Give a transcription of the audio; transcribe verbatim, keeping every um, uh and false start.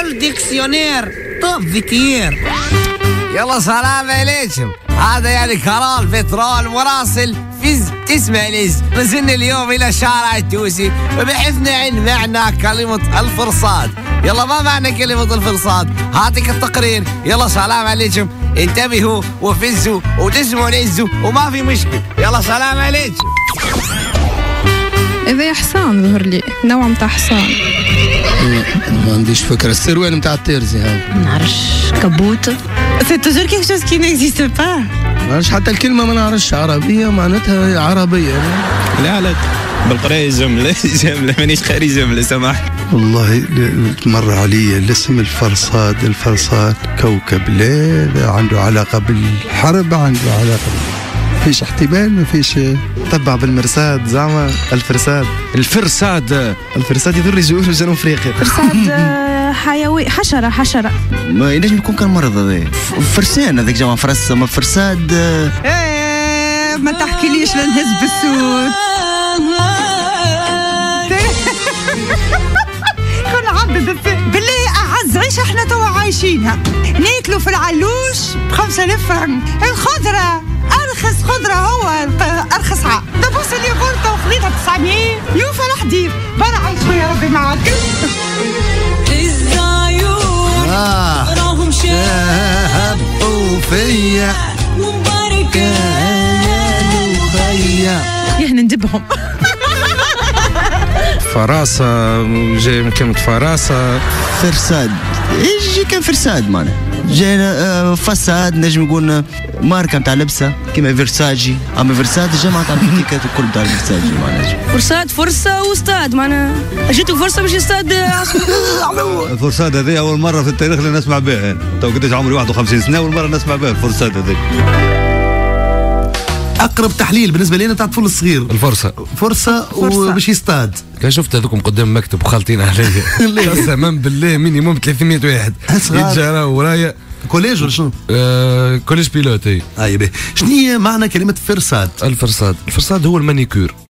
كل ديكسيونير طب كتير. يلا سلام عليكم. هذا يعني كرال بترول مراسل فيز تسمع ليز. نزلنا اليوم إلى الشارع التونسي وبحثنا عن معنى كلمة الفرصاد. يلا ما معنى كلمة الفرصاد؟ هاتك التقرير. يلا سلام عليكم، انتبهوا وفزوا وتسمعوا ليزوا وما في مشكل. يلا سلام عليكم. إذا حصان ظهر لي نوع متاع حصان. ما عنديش فكرة. السروال متاع الترزي هذا. ما نعرفش. كبوت. C'est toujours quelque chose qui n'existe pas. ما نعرفش حتى الكلمة، ما نعرفش. عربية معناتها عربية. لا لا بالقراية جملة جملة مانيش قاري جملة سماح. والله مر علي الاسم الفرصاد. الفرصاد كوكب لا عنده علاقة بالحرب، عنده علاقة فيش احتمال، ما فيش تبع بالمرصاد زعما الفرساد. الفرساد الفرساد يضر جنوب جنوب افريقيا. فرساد حيوي حشرة حشرة. ما ينجم يكون كان مرض هذا فرسان هذاك جماعة فرس ما فرساد. ايه ما تحكيليش لنهز بالسود. كل عبد بالله أعز عيش احنا توا عايشينها. ناكلوا في العلوش بخمسة آلاف فرنك. الخضرة أرخص خضرة، هو أرخص عام. دبوس اللي غلطة وخليطة تسعمية يوفى الحديد. برا عيش يا ربي معاك. الزعيون راهم شابوا فيا ومباركة وخيا. يهنا ندبهم. فراسة جاي من كلمة فراسة. فرساد ايش كان فرساد معنا جانا فساد. نجم نقول ماركة متاع لبسة كيما فيرساجي. اما فرساد الجامعة تاع البوتيكات الكل بتاع فيرساجي معناها. فرساد فرصة واستاد معناها جيتوا فرصة باش استاد. الفرساد هذه أول مرة في التاريخ اللي نسمع بها. تو قديش عمري واحد وخمسين سنة أول مرة نسمع بها الفرساد هذه. اقرب تحليل بالنسبه لنا تاع الطفل الصغير الفرصه فرصه وباش يصطاد. كان شفت هذوكم قدام مكتب وخالطين عليا قسما بالله مينيموم ثلاثمية واحد يتجرى ورايا. كوليج ولا شنو؟ آه كوليج بيلوت. اي اي شنو هي معنى كلمه فرصاد؟ الفرصاد الفرصاد هو المانيكور.